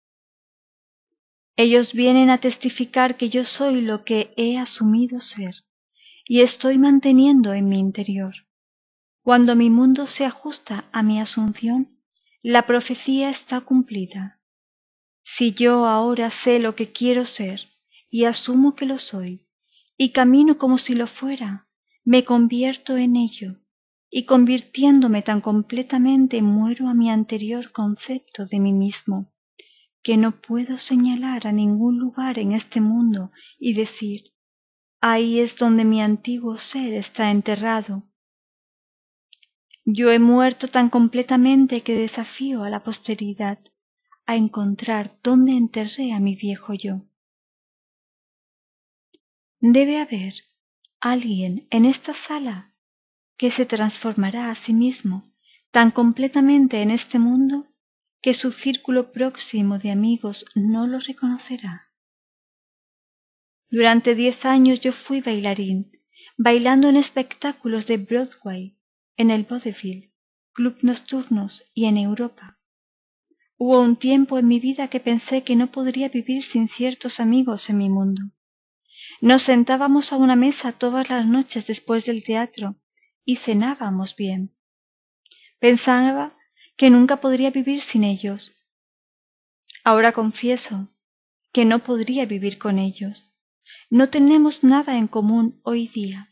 Ellos vienen a testificar que yo soy lo que he asumido ser y estoy manteniendo en mi interior. Cuando mi mundo se ajusta a mi asunción, la profecía está cumplida. Si yo ahora sé lo que quiero ser y asumo que lo soy, y camino como si lo fuera, me convierto en ello, y convirtiéndome tan completamente muero a mi anterior concepto de mí mismo, que no puedo señalar a ningún lugar en este mundo y decir, ahí es donde mi antiguo ser está enterrado. Yo he muerto tan completamente que desafío a la posteridad a encontrar dónde enterré a mi viejo yo. Debe haber alguien en esta sala que se transformará a sí mismo tan completamente en este mundo que su círculo próximo de amigos no lo reconocerá. Durante 10 años yo fui bailarín, bailando en espectáculos de Broadway, en el vaudeville, clubs nocturnos y en Europa. Hubo un tiempo en mi vida que pensé que no podría vivir sin ciertos amigos en mi mundo. Nos sentábamos a una mesa todas las noches después del teatro y cenábamos bien. Pensaba que nunca podría vivir sin ellos. Ahora confieso que no podría vivir con ellos. No tenemos nada en común hoy día.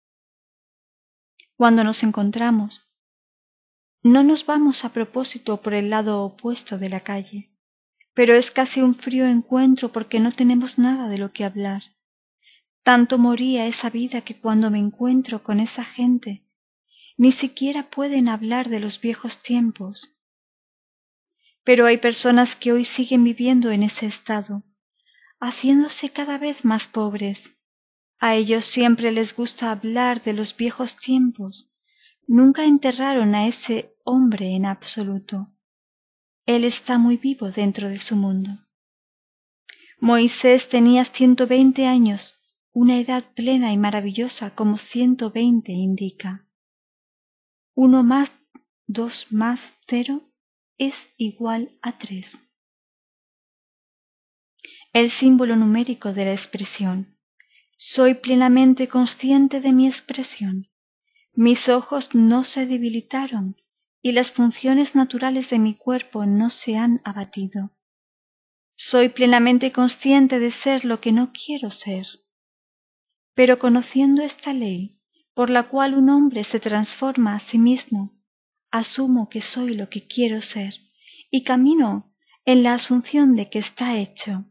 Cuando nos encontramos, no nos vamos a propósito por el lado opuesto de la calle, pero es casi un frío encuentro porque no tenemos nada de lo que hablar. Tanto moría esa vida que cuando me encuentro con esa gente, ni siquiera pueden hablar de los viejos tiempos. Pero hay personas que hoy siguen viviendo en ese estado, haciéndose cada vez más pobres. A ellos siempre les gusta hablar de los viejos tiempos. Nunca enterraron a ese hombre en absoluto. Él está muy vivo dentro de su mundo. Moisés tenía 120 años, una edad plena y maravillosa como 120 indica. 1 más 2 más 0 es igual a 3. El símbolo numérico de la expresión. Soy plenamente consciente de mi expresión. Mis ojos no se debilitaron y las funciones naturales de mi cuerpo no se han abatido. Soy plenamente consciente de ser lo que no quiero ser. Pero conociendo esta ley, por la cual un hombre se transforma a sí mismo, asumo que soy lo que quiero ser y camino en la asunción de que está hecho.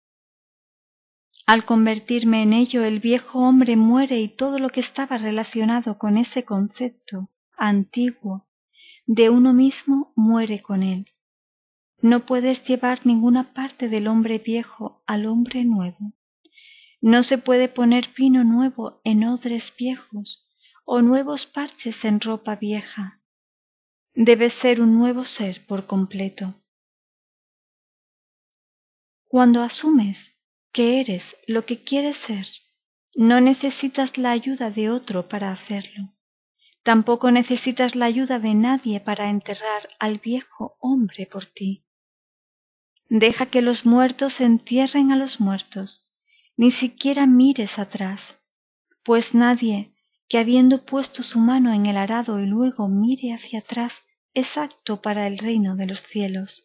Al convertirme en ello, el viejo hombre muere y todo lo que estaba relacionado con ese concepto antiguo de uno mismo muere con él. No puedes llevar ninguna parte del hombre viejo al hombre nuevo. No se puede poner vino nuevo en odres viejos o nuevos parches en ropa vieja. Debes ser un nuevo ser por completo. Cuando asumes que eres lo que quieres ser, no necesitas la ayuda de otro para hacerlo. Tampoco necesitas la ayuda de nadie para enterrar al viejo hombre por ti. Deja que los muertos entierren a los muertos. Ni siquiera mires atrás, pues nadie que habiendo puesto su mano en el arado y luego mire hacia atrás es apto para el reino de los cielos.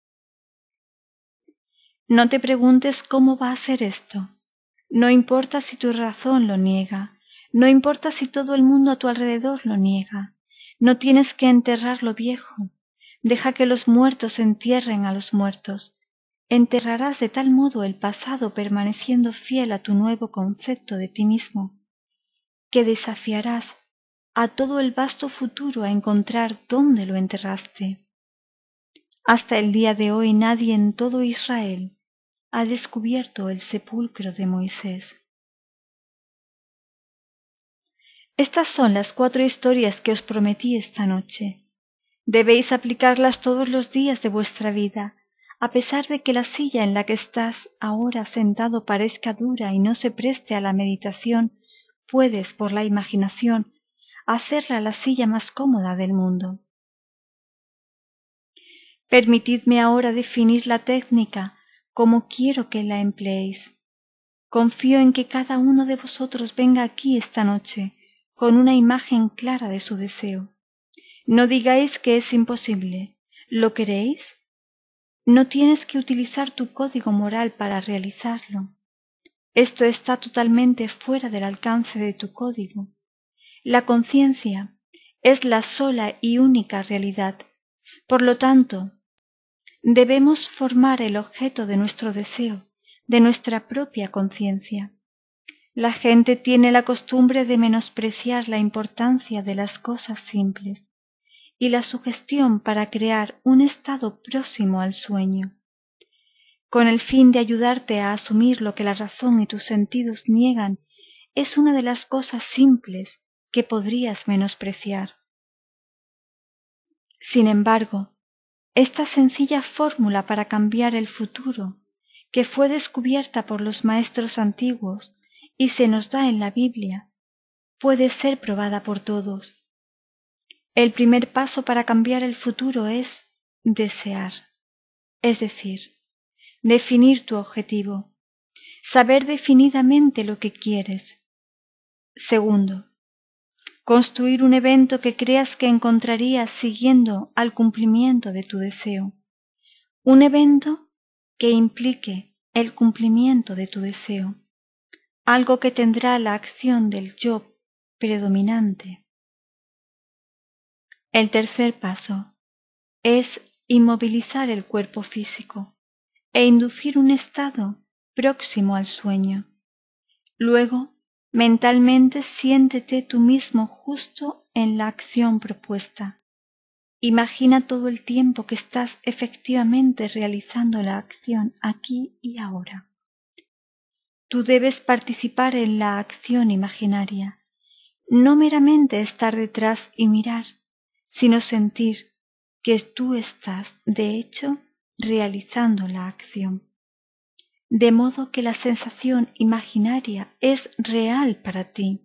No te preguntes cómo va a ser esto. No importa si tu razón lo niega. No importa si todo el mundo a tu alrededor lo niega. No tienes que enterrar lo viejo. Deja que los muertos entierren a los muertos. Enterrarás de tal modo el pasado permaneciendo fiel a tu nuevo concepto de ti mismo, que desafiarás a todo el vasto futuro a encontrar dónde lo enterraste. Hasta el día de hoy nadie en todo Israel ha descubierto el sepulcro de Moisés. Estas son las 4 historias que os prometí esta noche. Debéis aplicarlas todos los días de vuestra vida, a pesar de que la silla en la que estás ahora sentado parezca dura y no se preste a la meditación, puedes, por la imaginación, hacerla la silla más cómoda del mundo. Permitidme ahora definir la técnica como quiero que la empleéis. Confío en que cada uno de vosotros venga aquí esta noche con una imagen clara de su deseo. No digáis que es imposible. ¿Lo queréis? No tienes que utilizar tu código moral para realizarlo. Esto está totalmente fuera del alcance de tu código. La conciencia es la sola y única realidad. Por lo tanto, debemos formar el objeto de nuestro deseo, de nuestra propia conciencia. La gente tiene la costumbre de menospreciar la importancia de las cosas simples y la sugestión para crear un estado próximo al sueño. Con el fin de ayudarte a asumir lo que la razón y tus sentidos niegan, es una de las cosas simples que podrías menospreciar. Sin embargo, esta sencilla fórmula para cambiar el futuro, que fue descubierta por los maestros antiguos y se nos da en la Biblia, puede ser probada por todos. El primer paso para cambiar el futuro es desear, es decir, definir tu objetivo, saber definidamente lo que quieres. Segundo, construir un evento que creas que encontrarías siguiendo al cumplimiento de tu deseo. Un evento que implique el cumplimiento de tu deseo, algo que tendrá la acción del yo predominante. El tercer paso es inmovilizar el cuerpo físico e inducir un estado próximo al sueño. Luego, mentalmente siéntete tú mismo justo en la acción propuesta. Imagina todo el tiempo que estás efectivamente realizando la acción aquí y ahora. Tú debes participar en la acción imaginaria, no meramente estar detrás y mirar, sino sentir que tú estás, de hecho, realizando la acción. de modo que la sensación imaginaria es real para ti.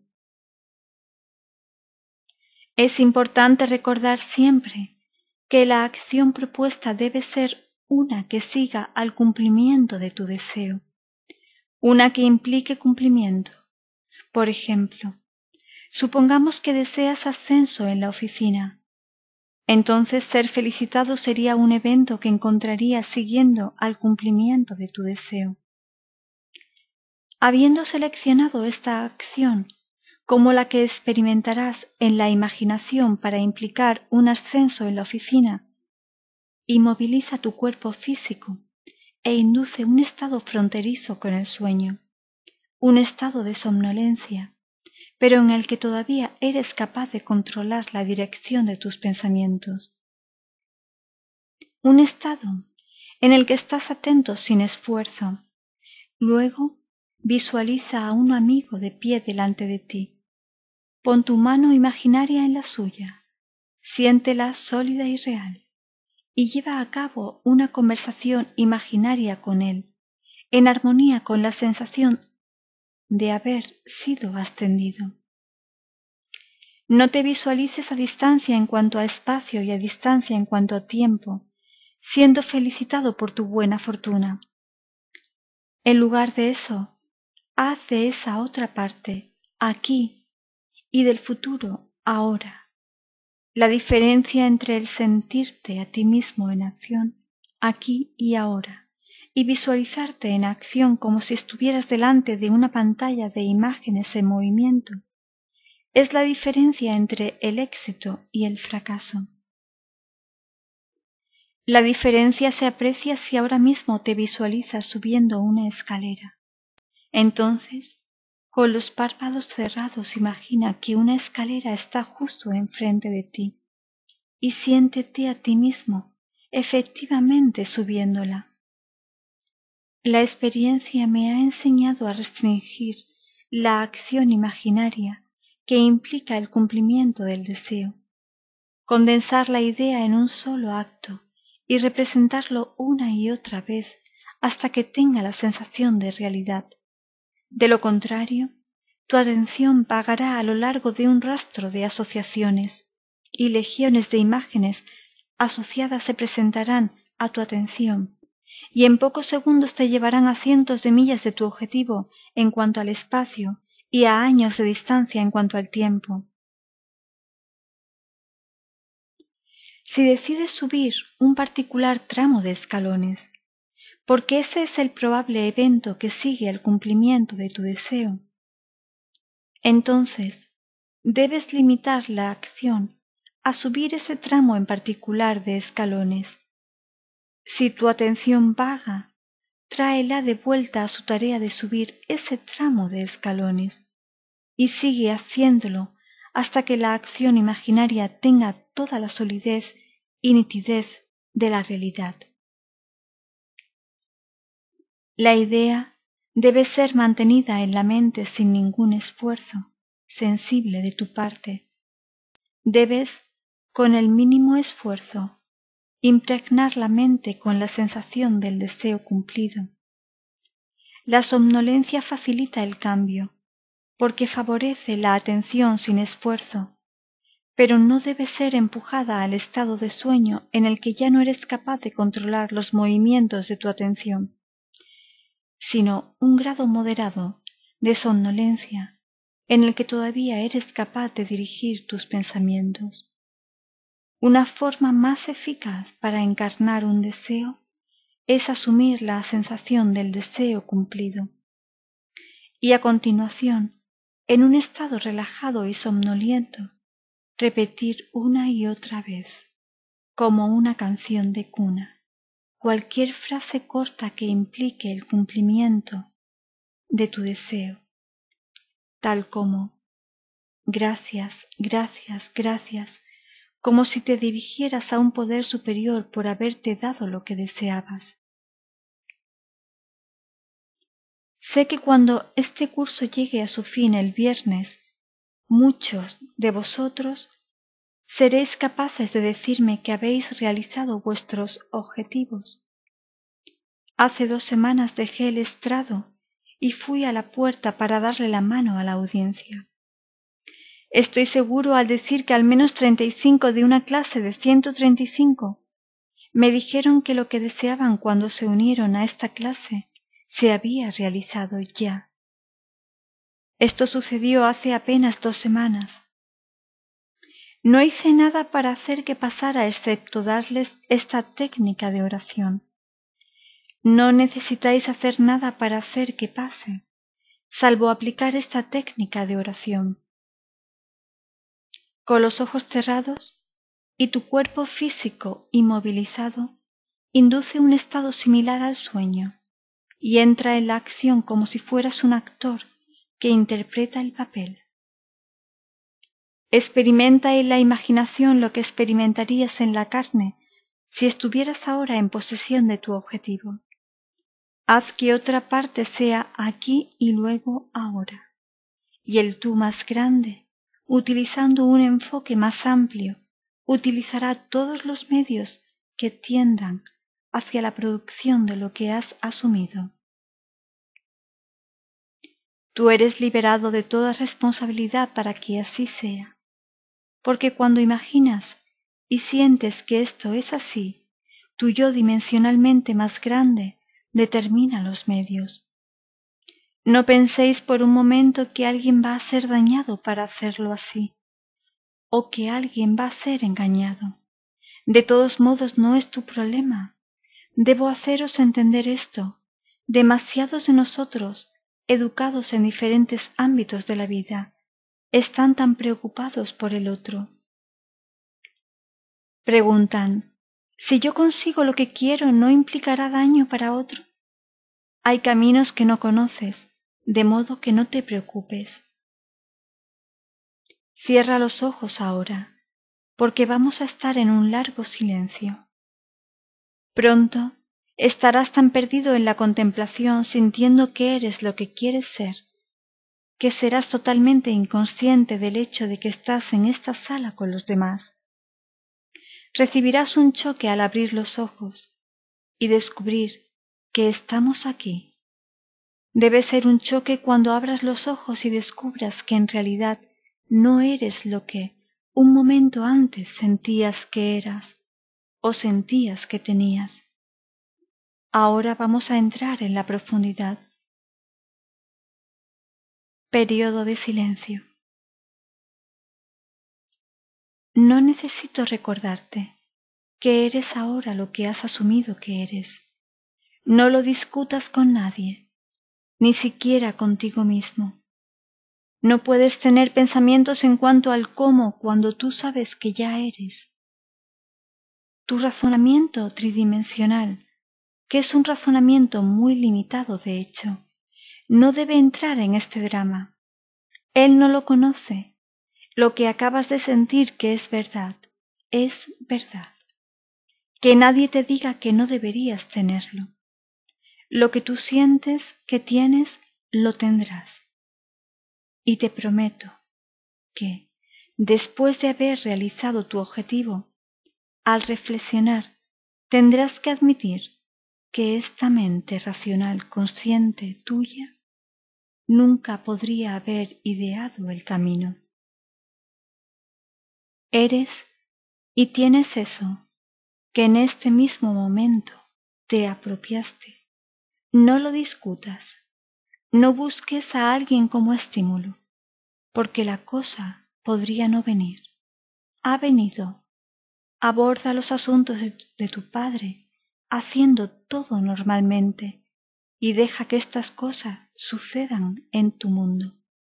Es importante recordar siempre que la acción propuesta debe ser una que siga al cumplimiento de tu deseo, una que implique cumplimiento. Por ejemplo, supongamos que deseas ascenso en la oficina. Entonces ser felicitado sería un evento que encontrarías siguiendo al cumplimiento de tu deseo. Habiendo seleccionado esta acción como la que experimentarás en la imaginación para implicar un ascenso en la oficina, inmoviliza tu cuerpo físico e induce un estado fronterizo con el sueño, un estado de somnolencia, pero en el que todavía eres capaz de controlar la dirección de tus pensamientos. Un estado en el que estás atento sin esfuerzo. Luego, visualiza a un amigo de pie delante de ti. Pon tu mano imaginaria en la suya, siéntela sólida y real, y lleva a cabo una conversación imaginaria con él, en armonía con la sensación de haber sido ascendido. No te visualices a distancia en cuanto a espacio y a distancia en cuanto a tiempo, siendo felicitado por tu buena fortuna. En lugar de eso, haz de esa otra parte, aquí, y del futuro, ahora. La diferencia entre el sentirte a ti mismo en acción, aquí y ahora, y visualizarte en acción como si estuvieras delante de una pantalla de imágenes en movimiento, es la diferencia entre el éxito y el fracaso. La diferencia se aprecia si ahora mismo te visualizas subiendo una escalera. Entonces, con los párpados cerrados, imagina que una escalera está justo enfrente de ti y siéntete a ti mismo efectivamente subiéndola. La experiencia me ha enseñado a restringir la acción imaginaria que implica el cumplimiento del deseo, condensar la idea en un solo acto y representarlo una y otra vez hasta que tenga la sensación de realidad. De lo contrario, tu atención vagará a lo largo de un rastro de asociaciones, y legiones de imágenes asociadas se presentarán a tu atención, y en pocos segundos te llevarán a cientos de millas de tu objetivo en cuanto al espacio y a años de distancia en cuanto al tiempo. Si decides subir un particular tramo de escalones, porque ese es el probable evento que sigue al cumplimiento de tu deseo, entonces debes limitar la acción a subir ese tramo en particular de escalones. Si tu atención vaga, tráela de vuelta a su tarea de subir ese tramo de escalones y sigue haciéndolo hasta que la acción imaginaria tenga toda la solidez y nitidez de la realidad. La idea debe ser mantenida en la mente sin ningún esfuerzo sensible de tu parte. Debes, con el mínimo esfuerzo, impregnar la mente con la sensación del deseo cumplido. La somnolencia facilita el cambio, porque favorece la atención sin esfuerzo, pero no debe ser empujada al estado de sueño en el que ya no eres capaz de controlar los movimientos de tu atención, sino un grado moderado de somnolencia en el que todavía eres capaz de dirigir tus pensamientos. Una forma más eficaz para encarnar un deseo es asumir la sensación del deseo cumplido y a continuación, en un estado relajado y somnoliento, repetir una y otra vez, como una canción de cuna, cualquier frase corta que implique el cumplimiento de tu deseo, tal como gracias, gracias, gracias, como si te dirigieras a un poder superior por haberte dado lo que deseabas. Sé que cuando este curso llegue a su fin el viernes, muchos de vosotros seréis capaces de decirme que habéis realizado vuestros objetivos. Hace 2 semanas dejé el estrado y fui a la puerta para darle la mano a la audiencia. Estoy seguro al decir que al menos 35 de una clase de 135 me dijeron que lo que deseaban cuando se unieron a esta clase se había realizado ya. Esto sucedió hace apenas 2 semanas. No hice nada para hacer que pasara excepto darles esta técnica de oración. No necesitáis hacer nada para hacer que pase, salvo aplicar esta técnica de oración. Con los ojos cerrados y tu cuerpo físico inmovilizado, induce un estado similar al sueño y entra en la acción como si fueras un actor que interpreta el papel. Experimenta en la imaginación lo que experimentarías en la carne si estuvieras ahora en posesión de tu objetivo. Haz que otra parte sea aquí y luego ahora, y el tú más grande, utilizando un enfoque más amplio, utilizará todos los medios que tiendan hacia la producción de lo que has asumido. Tú eres liberado de toda responsabilidad para que así sea, porque cuando imaginas y sientes que esto es así, tu yo dimensionalmente más grande determina los medios. No penséis por un momento que alguien va a ser dañado para hacerlo así, o que alguien va a ser engañado. De todos modos no es tu problema. Debo haceros entender esto. Demasiados de nosotros, educados en diferentes ámbitos de la vida, están tan preocupados por el otro. Preguntan, si yo consigo lo que quiero, ¿no implicará daño para otro? Hay caminos que no conoces, de modo que no te preocupes. Cierra los ojos ahora, porque vamos a estar en un largo silencio. Pronto estarás tan perdido en la contemplación sintiendo que eres lo que quieres ser, que serás totalmente inconsciente del hecho de que estás en esta sala con los demás. Recibirás un choque al abrir los ojos y descubrir que estamos aquí. Debe ser un choque cuando abras los ojos y descubras que en realidad no eres lo que un momento antes sentías que eras o sentías que tenías. Ahora vamos a entrar en la profundidad. Periodo de silencio. No necesito recordarte que eres ahora lo que has asumido que eres. No lo discutas con nadie, ni siquiera contigo mismo. No puedes tener pensamientos en cuanto al cómo cuando tú sabes que ya eres. Tu razonamiento tridimensional, que es un razonamiento muy limitado de hecho, no debe entrar en este drama. Él no lo conoce. Lo que acabas de sentir que es verdad, es verdad. Que nadie te diga que no deberías tenerlo. Lo que tú sientes que tienes, lo tendrás. Y te prometo que, después de haber realizado tu objetivo, al reflexionar, tendrás que admitir que esta mente racional consciente tuya nunca podría haber ideado el camino. Eres y tienes eso que en este mismo momento te apropiaste. No lo discutas, no busques a alguien como estímulo, porque la cosa podría no venir. Ha venido. Aborda los asuntos de tu padre, haciendo todo normalmente, y deja que estas cosas sucedan en tu mundo.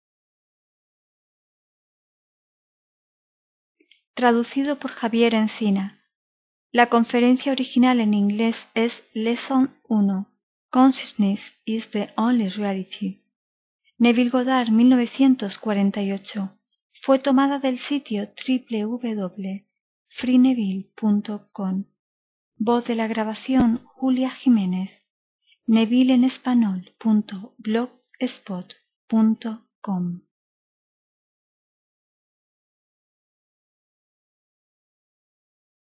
Traducido por Javier Encina. La conferencia original en inglés es Lesson 1. Consciousness is the only reality. Neville Goddard, 1948. Fue tomada del sitio www.freeneville.com. Voz de la grabación Julia Jiménez. Neville en español.blogspot.com